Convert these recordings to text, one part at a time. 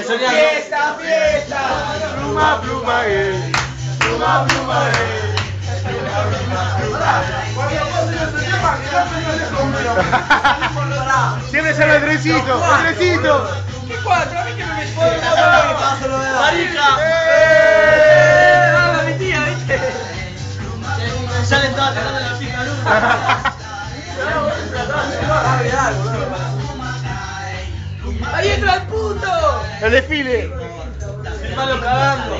Fiesta, fiesta. Pluma, pluma, pluma, pluma, siempre sale el trencito, el trencito. ¿Qué cuatro? A mí que me ¡Marija! ¡Ah, mi tía, viste! Salen todas cantando la fija luz. ¡Ahí entra el puto! El desfile. Malo cagando.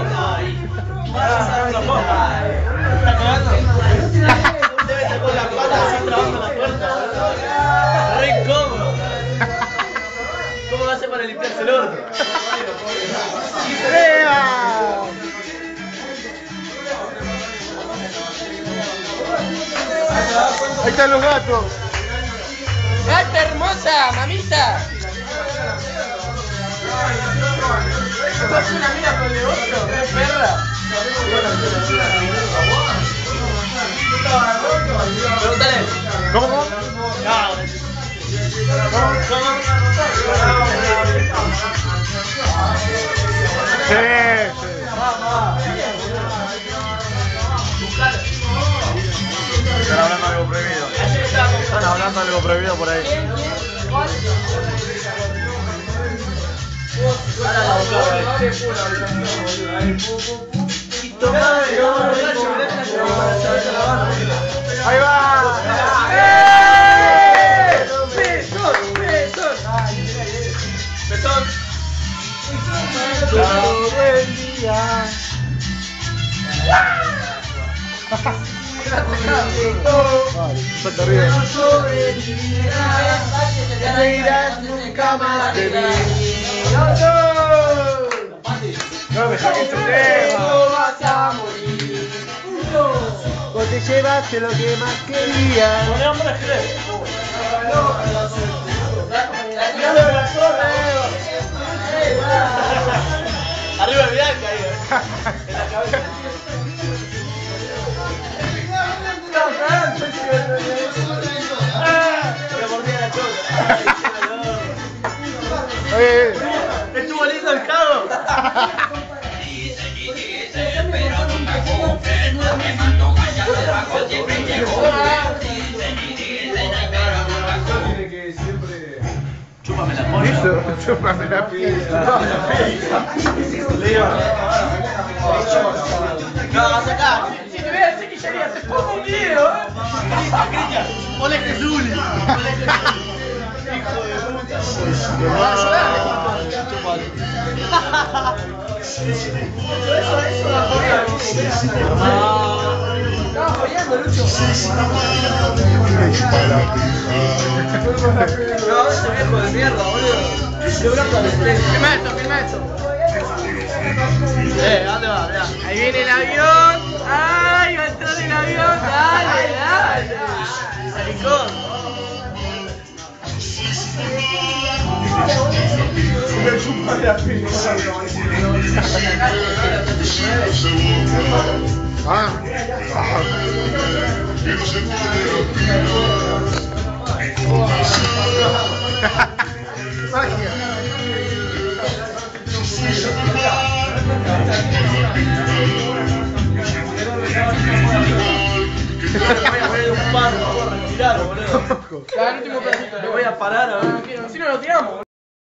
¿Está cagando? Debe estar con la pata así trabando la puerta. Re incómodo. ¿Cómo va a hacer para limpiarse el orto? Ahí están los gatos. ¡Gata hermosa, mamita! ¿Estás una mina con el de otro? ¿Qué perra? Pregúntale. ¿Cómo? No. ¿Cómo? Sí, Están hablando algo prohibido. Están hablando algo prohibido por ahí. Ahí va. Besón. Todo el día. Salta arriba. No reirás nunca más de mí. No me saques tu tema. Vas a morir. Vos te llevaste lo que más querías. Poné hombre, escribe. Arriba el Bianca ahí. En la cabeza. Me mordí la chola. Estuvo lindo el cago. Pero nunca concreta, me mandó callar debajo, siempre llegó. Chúpame la polla. Eso, chúpame la pizza. No, sacá. Si te voy a decir que ya haría, te pongo un video, Cristian, ponle Jesús. Ponle Jesús. Hijo de puta. Estaba jodiendo, Lucho. No, ese viejo de mierda, boludo. Yo blanco al estrés. Filma esto, filma esto. ¿A dónde va? Mirá. Ahí viene el avión. ¡Ay, va a entrar el avión! ¡Dale, dale! Maricón. Me chupa la pizza. Magia. Voy a poner un par, no puedo respirar, boludo. Ya, el último pedacito. Me voy a parar, a ver. Si no lo tiramos.